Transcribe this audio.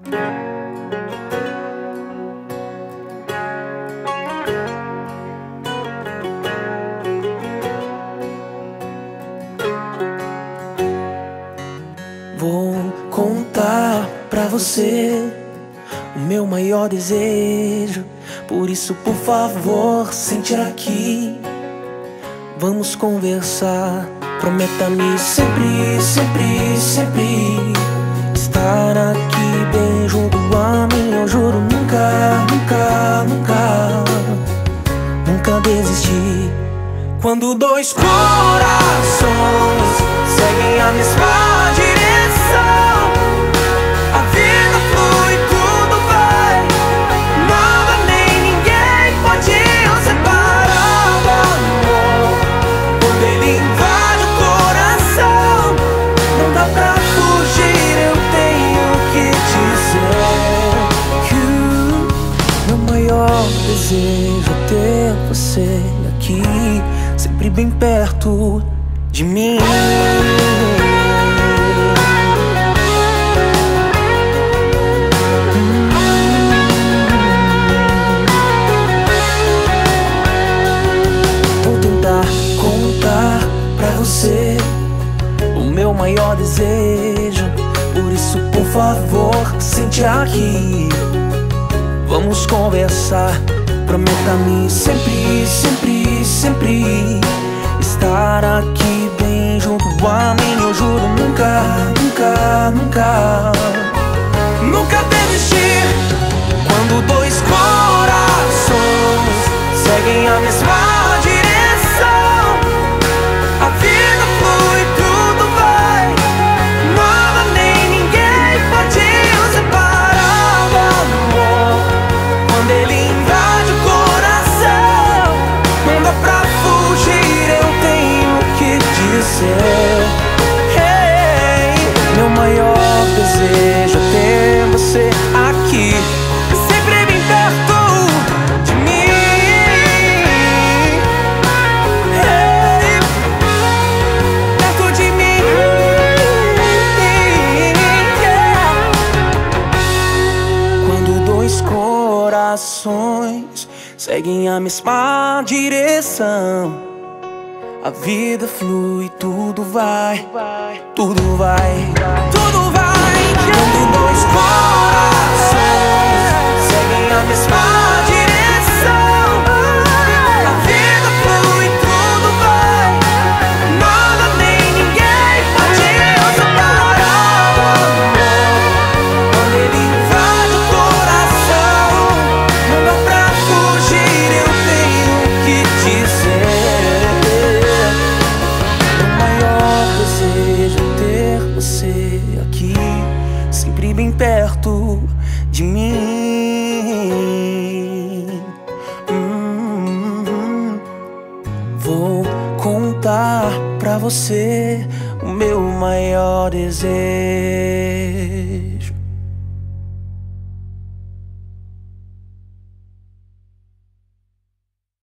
Vou contar pra você o meu maior desejo. Por isso, por favor, sente aqui. Vamos conversar. Prometa-me sempre, sempre, sempre estar aqui bem junto a mim. Eu juro nunca, nunca, nunca, nunca desistir. Quando dois corações seguem a mesma direção, a vida flui, tudo vai. Nada nem ninguém pode os separar do amor. Quando ele invade o coração, não dá pra fugir, eu tenho que dizer que meu maior desejo é ter você aqui, sempre bem perto de mim. Vou tentar contar pra você o meu maior desejo. Por isso, por favor, sente aqui. Vamos conversar. Prometa-me sempre, sempre, sempre estar aqui bem junto a mim. Eu juro nunca, nunca, nunca, nunca desistir. Quando dois corações seguem a mesma direção, a vida flui, tudo vai. Nada nem ninguém pode os separar do amor. Quando ele invade o coração, não dá pra fugir, eu tenho que dizer. Hey, meu maior desejo é ter você aqui, sempre bem perto de mim. Hey, perto de mim. Yeah. Quando dois corações seguem a mesma direção, a vida flui, tudo vai, tudo vai, tudo vai. Quando dois corações seguem a mesma direção, a vida flui, tudo vai. Nada nem ninguém pode os separar do amor. Quando ele invade o coração, não dá pra fugir, eu tenho que dizer. Meu maior desejo é ter você aqui, sempre bem perto de mim. Vou contar pra você o meu maior desejo.